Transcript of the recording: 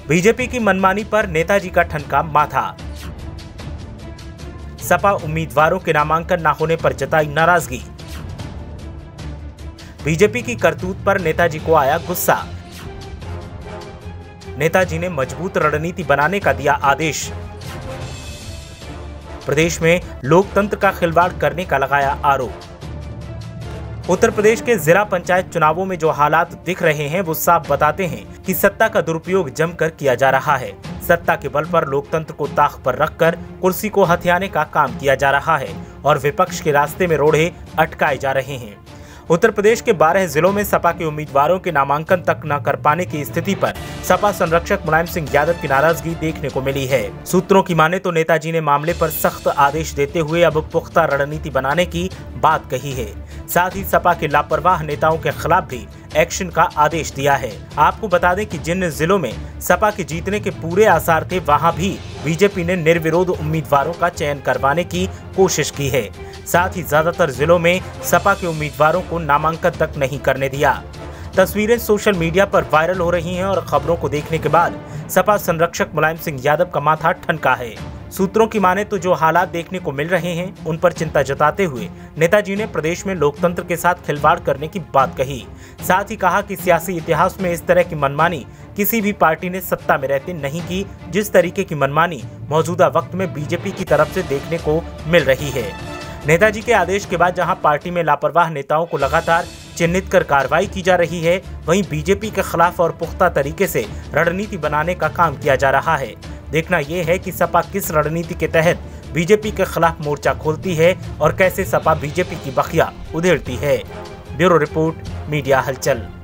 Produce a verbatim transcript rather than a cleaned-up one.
BJP की मनमानी पर नेताजी का ठनका माथा। सपा उम्मीदवारों के नामांकन न होने पर जताई नाराजगी। बीजेपी की करतूत पर नेताजी को आया गुस्सा। नेताजी ने मजबूत रणनीति बनाने का दिया आदेश। प्रदेश में लोकतंत्र का खिलवाड़ करने का लगाया आरोप। उत्तर प्रदेश के जिला पंचायत चुनावों में जो हालात दिख रहे हैं वो साफ बताते हैं कि सत्ता का दुरुपयोग जमकर किया जा रहा है। सत्ता के बल पर लोकतंत्र को ताक पर रखकर कुर्सी को हथियाने का काम किया जा रहा है और विपक्ष के रास्ते में रोड़े अटकाए जा रहे हैं। उत्तर प्रदेश के बारह जिलों में सपा के उम्मीदवारों के नामांकन तक न कर पाने की स्थिति पर सपा संरक्षक मुलायम सिंह यादव की नाराजगी देखने को मिली है। सूत्रों की माने तो नेताजी ने मामले पर सख्त आदेश देते हुए अब पुख्ता रणनीति बनाने की बात कही है। साथ ही सपा के लापरवाह नेताओं के खिलाफ भी एक्शन का आदेश दिया है। आपको बता दें कि जिन जिलों में सपा के जीतने के पूरे आसार थे वहां भी बीजेपी ने निर्विरोध उम्मीदवारों का चयन करवाने की कोशिश की है। साथ ही ज्यादातर जिलों में सपा के उम्मीदवारों को नामांकन तक नहीं करने दिया। तस्वीरें सोशल मीडिया पर वायरल हो रही हैं और खबरों को देखने के बाद सपा संरक्षक मुलायम सिंह यादव का माथा ठनका है। सूत्रों की माने तो जो हालात देखने को मिल रहे हैं उन पर चिंता जताते हुए नेताजी ने प्रदेश में लोकतंत्र के साथ खिलवाड़ करने की बात कही। साथ ही कहा कि सियासी इतिहास में इस तरह की मनमानी किसी भी पार्टी ने सत्ता में रहते नहीं की, जिस तरीके की मनमानी मौजूदा वक्त में बीजेपी की तरफ से देखने को मिल रही है। नेताजी के आदेश के बाद जहां पार्टी में लापरवाह नेताओं को लगातार चिन्हित कर कार्रवाई की जा रही है, वहीं बीजेपी के खिलाफ और पुख्ता तरीके से रणनीति बनाने का काम किया जा रहा है। देखना यह है कि सपा किस रणनीति के तहत बीजेपी के खिलाफ मोर्चा खोलती है और कैसे सपा बीजेपी की बखिया उधेड़ती है। ब्यूरो रिपोर्ट, मीडिया हलचल।